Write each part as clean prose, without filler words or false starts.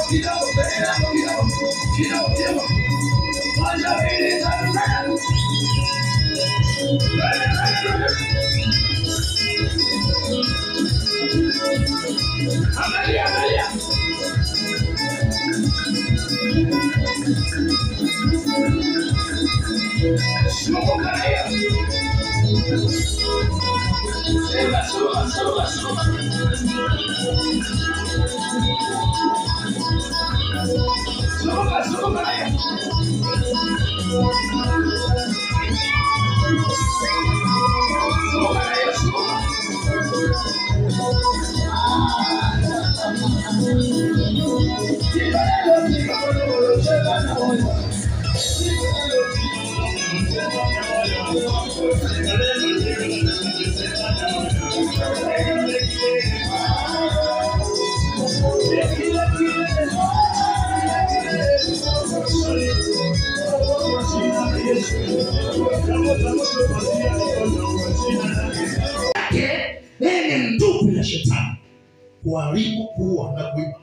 Kuharibu, kuua na kuiba.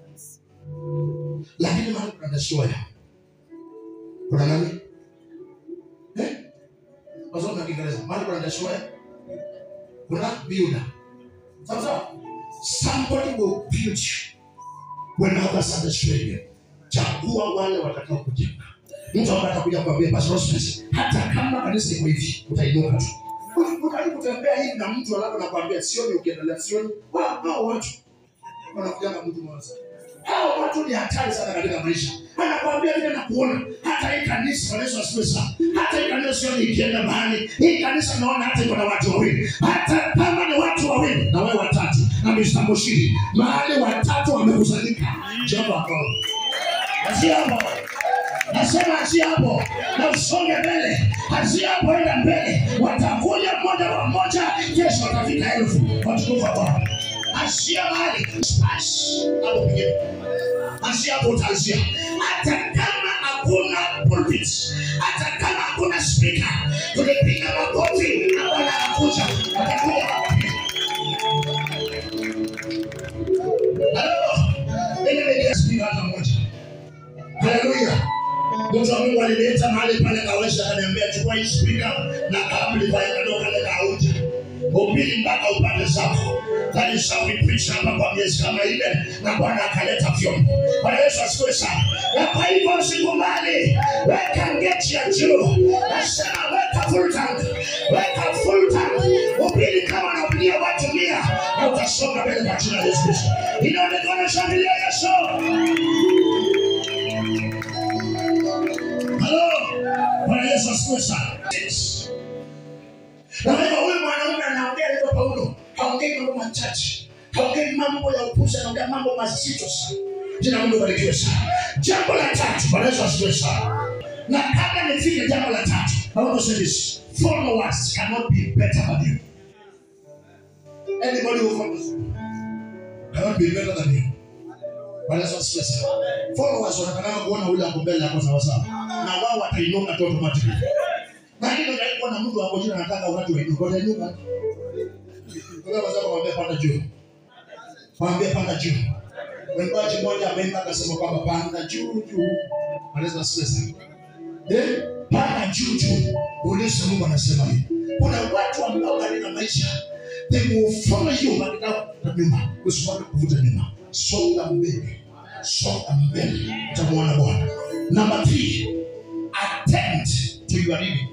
Lakini mahali kuna destroyer, kuna nani? Wazungu na Kiingereza, mahali kuna destroyer, kuna builder. Sasa somebody will build you when others are destroying you. Chagua wale watakao kujenga. Mtu ambaye atakuja kuambia Pastor Rosmes, hata kama kanisa iko hivi, utainuka tu. Ukaribu kutembea hivi na mtu alafu anakuambia sioni, ukiendelea sioni. Hao watu wanakuja na mtu mmoja. Hao watu ni hatari sana katika maisha. Anakuambia vile na kuona hata hii kanisa Yesu asifiwe sana. Hata hii kanisa sioni ikienda mahali. Hii kanisa naona hata iko na watu wawili. Hata kama ni watu wawili na wewe watatu na Mr. Moshiri, mahali watatu wamekusanyika. Jambo hapo. Asia hapo. Nasema asia hapo. Na usonge mbele. Asia hapo, enda mbele. Watakuja mmoja kwa mmoja. Kesho watafika 1000. Watukufu hapa. Asia mahali. Hapo pigeni. Asia hapo utaanzia. Hata kama hakuna pulpit, hata kama hakuna speaker, tulipiga makofi na wanakuja. Watakuja hapa. Hello. Ndio speaker hata mmoja. Hallelujah. Mtu wa Mungu alileta mahali pale kawesha, akaniambia chukua hii speaker na kabla ya kadoka ile kauja. Ubiri mpaka upande zako. Kanisa ulipisha hapa kwa miezi kama ile na Bwana akaleta vyombo. Bwana Yesu asifiwe sana. Na kwa hivyo usikubali. Weka ngeti ya juu. Nasema weka full tank. Weka full tank. Ubiri kama unahubiria watu 100 na utasonga mbele kwa jina la Yesu Kristo. Inaonekana shangilia Yesu. Hello. Bwana Yesu asifiwe sana. Na huyu mwanaume anaongea leo Paulo, haongei mambo machache, haongei mambo ya upuzi, anaongea mambo mazito sana. Jina la Mungu libarikiwe sana. Jambo la tatu, Bwana Yesu asifiwe sana. Na kabla nifike jambo la tatu, I want to say this: followers cannot be better than you. Anybody who follows you cannot be better than you. Bwana Yesu asifiwe sana. Followers wanataka kuona ule hapo mbele yako sawa sawa, na wao watainuka tu automatically. Lakini unaikuwa na mtu hapo juu anataka wakati wewe uko nyuma. Kwa sababu mwambie panda juu. Mwambie panda juu. Mwimbaji mmoja ameimba akasema kwamba panda juu juu. Anaweza sasa. Panda juu juu. Uliza Mungu anasema hivi. Kuna watu ambao katika maisha they will follow you katika nyuma. Usiwache kuvuta nyuma. Songa mbele. Songa mbele. Utamuona Bwana. Number 3. Attend to your reading.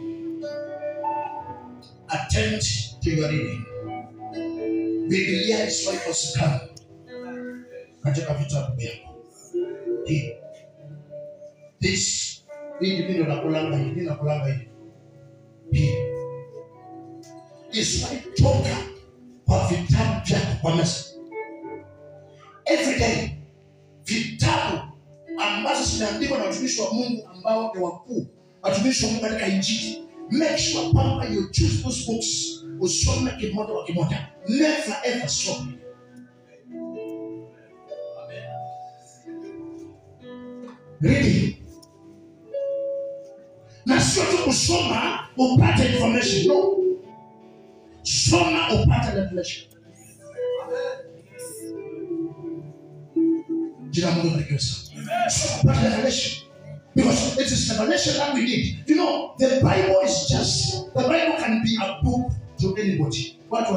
Attend to your reading. Biblia isiwahi kosekana katika vitabu vyako. Hii ndio nakulanga hii, nakulanga hii. Isiwahi toka kwa vitabu vyako kwa mesa. Every day, vitabu ambazo zinaandikwa na watumishi wa Mungu ambao ni wakuu, watumishi wa Mungu katika Injili. Make sure kwamba you choose those books. Usome kimoja kwa kimoja. Never ever stop. Reading. Na sio tu kusoma upate information. No. Soma upate revelation. So, but revelation. Because it is revelation that we need. You know, the Bible can be a book to anybody. What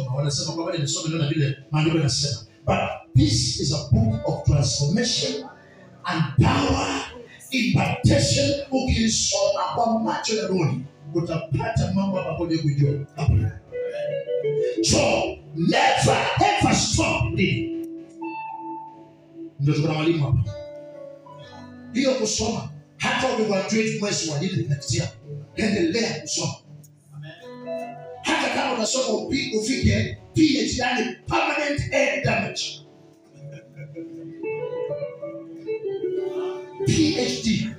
but this is a book of transformation and power, impartation. Ukisoma kwa macho ya roho utapata mambo ambayo hujui. So never ever stop reading. Ndio tukana mwalimu hapa. Hiyo kusoma hata ukigraduate mwezi wa dini next year, endelea kusoma. Hata kama unasoma ufike PhD, yani permanent head damage. PhD.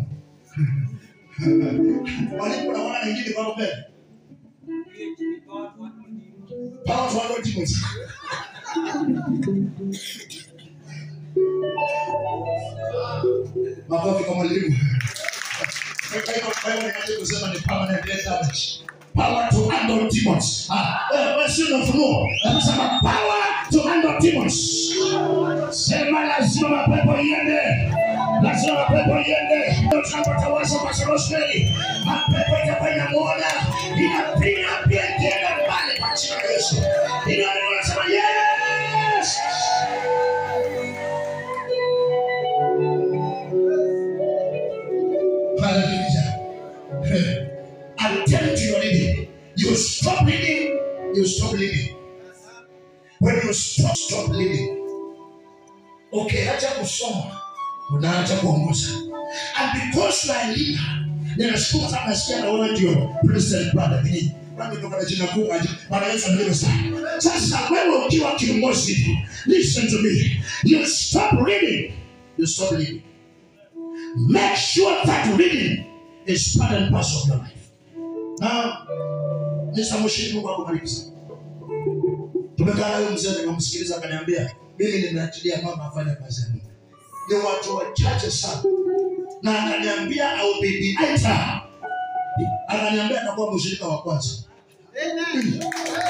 Walimu na wana wengine kwa mbele. Power to one demons. Makofi kwa mwalimu. Kusema ni permanent head damage. Power to handle demons. Anasema power to handle demons. Sema lazima mapepo iende. Lazima mapepo iende. Tunapotawasa masorosheni. Mapepo itafanya muona. Inapiga pia tena mbali kwa jina la Yesu. Ndio anasema yes. Hallelujah. Attempt your reading. You stop reading. You stop reading. When you stop reading, okay, acha kusoma, unaacha kuongoza. And because you are a leader, ninashukuru sana nasikia na wewe ndio president brother hii. Bado kutoka jina kuu aje. Bwana Yesu ndiye sana. Sasa wewe ukiwa kiongozi, listen to me. You stop reading. You stop reading. Make sure that reading is part and parcel of your life. Now, nisamushini Mungu akubariki sana. Tumekaa leo mzee nikamsikiliza akaniambia, mimi nimeachilia mama afanye kazi ya Mungu. Ni watu wachache sana. Na akaniambia au bibi aita. Akaniambia atakuwa mshirika wa kwanza. Amen.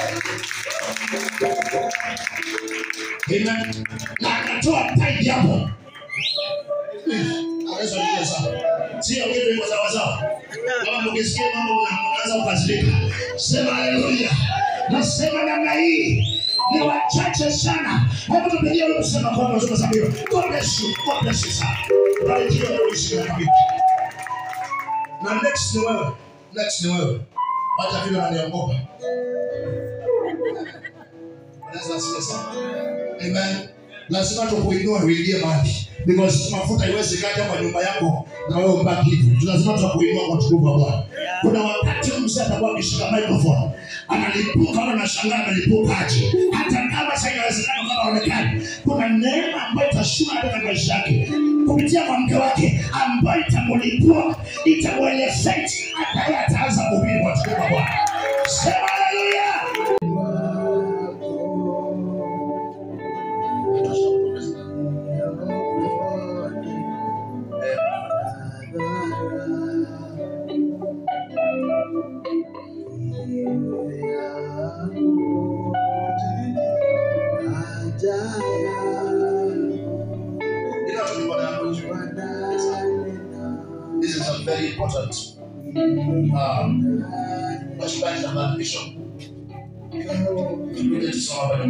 Amen. Na akatoa tithe hapo. Anaweza kuja sana. Sio kitu iko sawa sawa. Kama mkisikia mambo mnaanza kukasirika. Sema haleluya. Nasema namna hii ni wachache sana. Hebu tupigie wewe kusema kwa Mungu sababu. God bless you. God bless you sana. Barikiwa na uishi na kabisa. Na next ni wewe. Next ni wewe. Hata vile ananiogopa. Unaweza sasa. Amen. Lazima tukuinue uingie mahali. Because mafuta haiwezi kaja kwa nyumba yako na wewe mbaki hivi. Lazima tukuinua kwa tukufu wa Bwana. Kuna wakati mzee atakuwa akishika microphone, analipuka na anashangaa analipuka aje. Hata kama sasa inawezekana kama haonekani, kuna neema ambayo itashuka katika maisha yake kupitia kwa mke wake ambayo itamlipua, itamuelevate, hata ataanza kuhubiri kwa tukufu wa Bwana. Sema haleluya. This is a very important bishop. We need to solve it.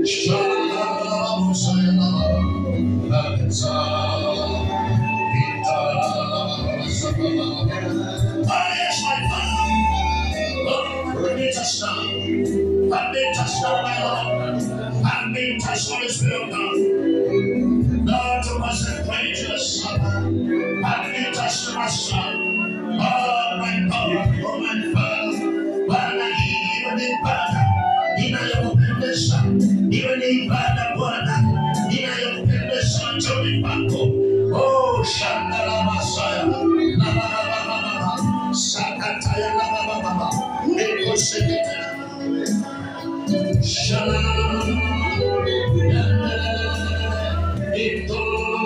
I've been touched by Lord. I've been touched by the Spirit of God. Lord, to us and praise I've been touched by my son. Oh, my God, oh, my Father. Bwana hii ni ibada inayokupendeza, iwe ni ibada Bwana inayokupendeza machoni pako. Oh, shanda la masaya la baba sakataya la baba eko sekete shala ito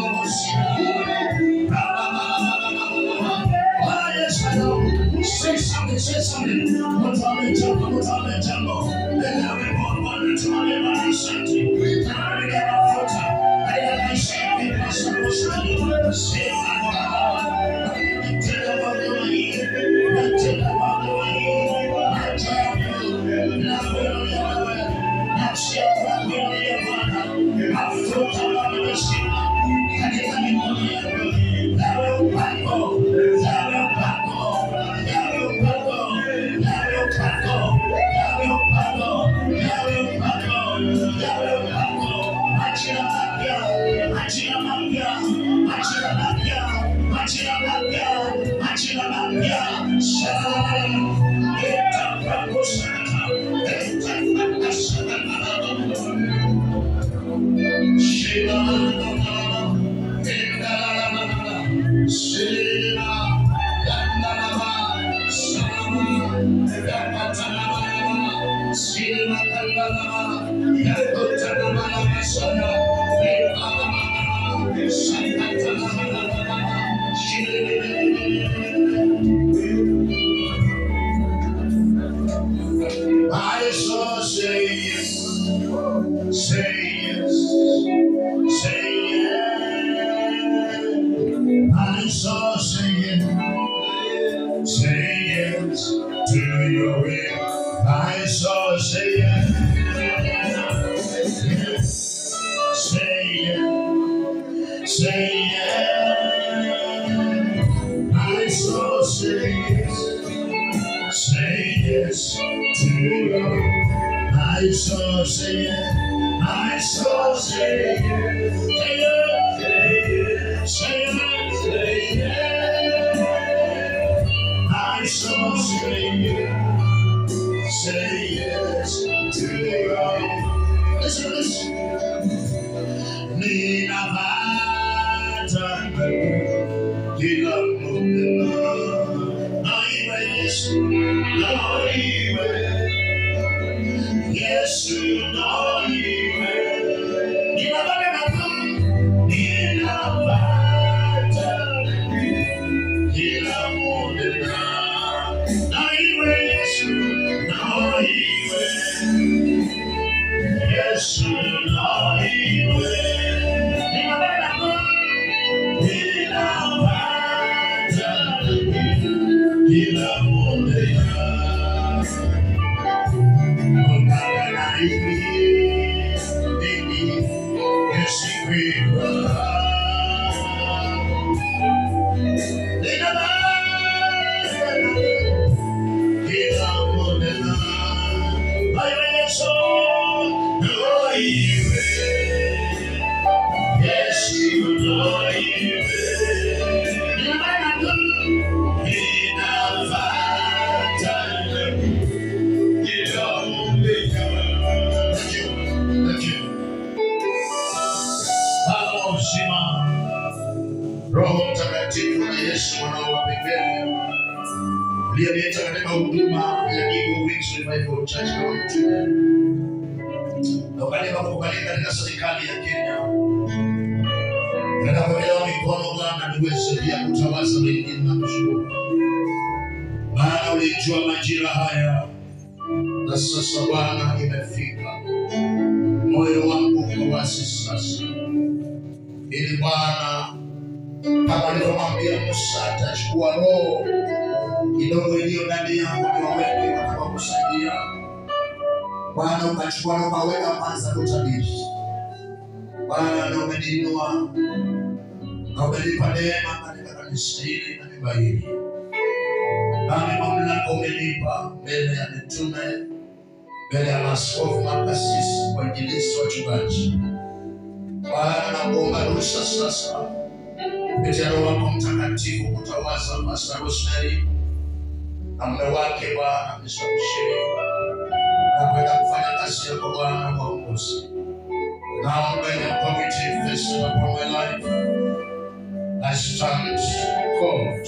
say something, say something. Mutale jambo. Then everyone wanted to live something. Now we get a photo. I say people are supposed to say tell about the money. Tell about the money. I tell you, now we're not sure what we're going to I thought about the machine. I didn't know Paco. I saw say yes, say yes, say yes. I saw say yes to your will. I saw say yes, say yes, say yes. I saw say yes to your will. I saw say yes, I saw say yes, say yes, say yes. I saw say yes to your will. Listen, listen. Nina Vata, Kila Mundela, yes, you know you will. Nina Vata, Kila Mundela, yes, you know you will. Yes, you know you will. Nina Vata, Kila Mundela. Yes, you know you Roho Mtakatifu na Yesu mwana wa pekee aliyeleta katika huduma ya Eagle Wings Revival Church kama mtume na ukalika kukubalika katika serikali ya Kenya. Nataka kuelewa mikono Bwana niweze pia kutawaza wengine na kushukuru. Maana ulijua majira haya na sasa Bwana imefika. Moyo wangu uko wazi sasa. Ili Bwana kama alivyomwambia Musa atachukua roho kidogo iliyo ndani yangu niwaweke wakakusaidia. Bwana ukachukua na ukaweka kwanza kutabiri. Bwana umeniinua na umenipa neema katika kanisa hili na nyumba hii. Nami mamlaka umenipa mbele ya mitume, mbele ya maaskofu, makasisi, wainjilisti, wachungaji. Bwana nakuomba ruhusa sasa kupitia Roho wako Mtakatifu kutawaza Pastor Rosemary na mume wake Bwana Mshiriki na kwenda kufanya kazi yako Bwana kwa uongozi. Now when the committee is upon my life, I stand cold.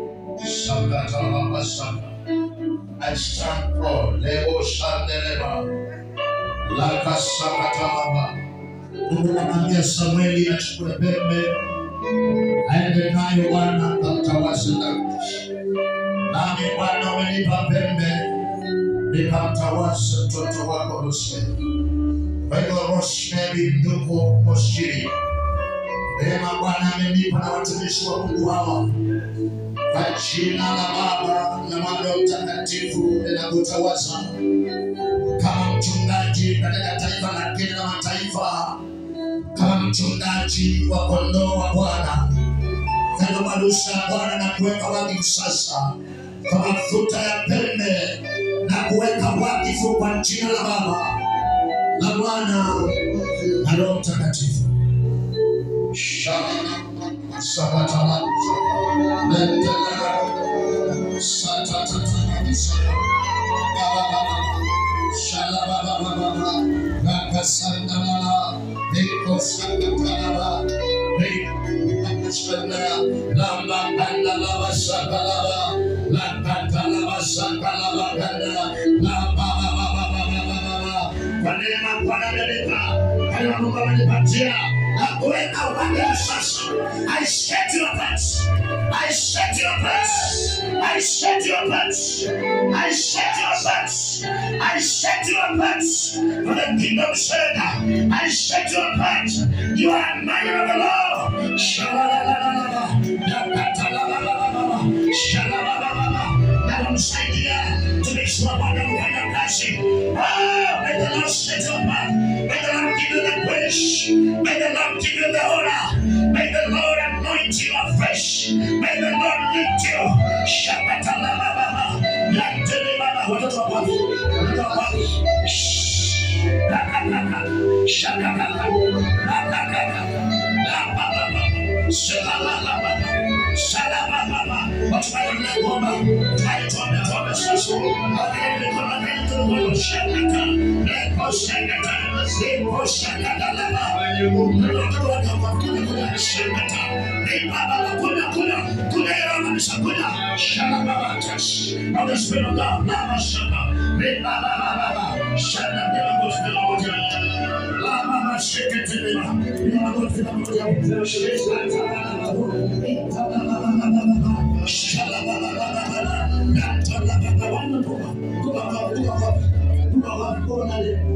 I stand cold. Lebo Shandeleba. Laka Sakatalaba. Mungu anamwambia Samueli achukue pembe aende nayo Bwana akamtawaze Daudi. Nami Bwana umenipa pembe nikamtawaze mtoto wako Rosemary. Kwa hiyo Rosemary ndugu Moshiri, neema Bwana amenipa na watumishi wa Mungu hawa. Kwa jina la Baba na Mwana Mtakatifu ninakutawaza kama mchungaji katika taifa la Kenya na mataifa, kama mchungaji wa kondoo wa Bwana. Ninabarusha Bwana na kuweka wakifu sasa kwa mafuta ya pembe na kuweka wakifu kwa jina la Baba la Bwana na Roho Mtakatifu. Sabatala I set your pants. I set your pants. I set your pants. I set your pants. I set your pants. For the kingdom said, I set your pants. You are a man of the Lord. To make sure one of your blessing. Oh, may the Lord set your pants. May the Lord give you the praise. May the Lord give you the honor. May the Lord anoint you afresh. May the Lord lift you. Shakatalababa. Lantelebaba. Watoto wapi? Watoto wapi? Shakakaka. Lakakaka. Labababa. Shalababa. Shalababa. Watu wanaenda kuomba. Tuombe sasa. Wakaende kwa magari. Shakaka. Leko shakaka. Leko shakaka. Of the Spirit of God, Lama Shaka, Lama Shaka, Lama Shaka, Shaka,